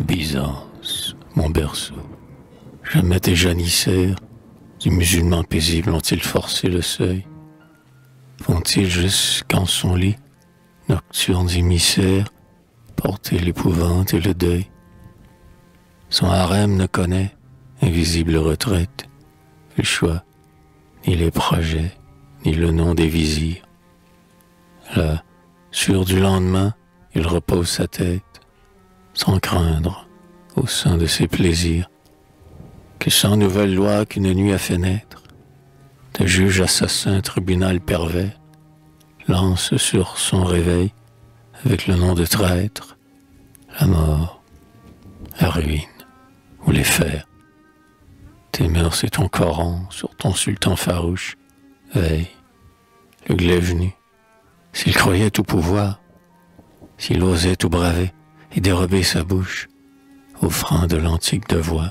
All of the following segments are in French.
Byzance, mon berceau, jamais tes janissaires du musulman paisible ont-ils forcé le seuil? Font-ils jusqu'en son lit, nocturnes émissaires, porter l'épouvante et le deuil? Son harem ne connaît, invisible retraite, le choix, ni les projets, ni le nom des vizirs. Là, sûr du lendemain, il repose sa tête, sans craindre, au sein de ses plaisirs, que sans nouvelle loi qu'une nuit a fait naître, de juge assassin, tribunal pervers, lance sur son réveil, avec le nom de traître, la mort, la ruine ou les fers. Tes mœurs et ton Coran sur ton sultan farouche veillent, le glaive nu, s'il croyait tout pouvoir, s'il osait tout braver et dérober sa bouche au frein de l'antique devoir.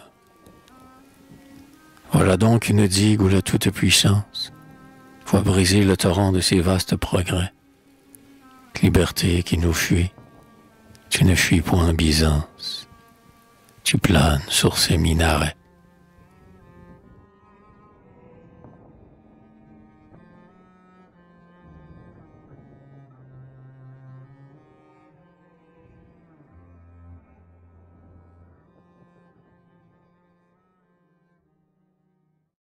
Voilà donc une digue où la toute-puissance voit briser le torrent de ses vastes progrès. Liberté qui nous fuit, tu ne fuis point Byzance, tu planes sur ces minarets.